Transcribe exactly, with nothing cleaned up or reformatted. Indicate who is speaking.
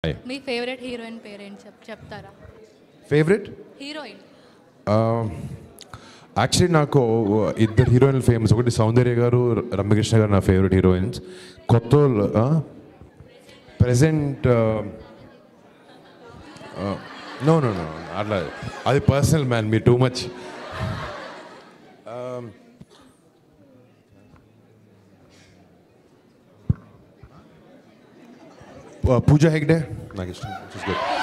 Speaker 1: మీ favourite heroine పేరేంటి చెప్ చెప్తారా?
Speaker 2: ఫేవరెట్
Speaker 1: హీరోయిన్
Speaker 2: యాక్చువల్లీ నాకు ఇద్దరు హీరోయిన్లు ఫేమస్. ఒకటి సౌందర్య గారు, రమ్యకృష్ణ గారు నా ఫేవరెట్ హీరోయిన్స్. కొత్త ప్రజెంట్ నో నో నో అట్లా అది పర్సనల్ మ్యాన్, మీ టూ మచ్. పూజా హెగ్డే నాకు ఇష్టం.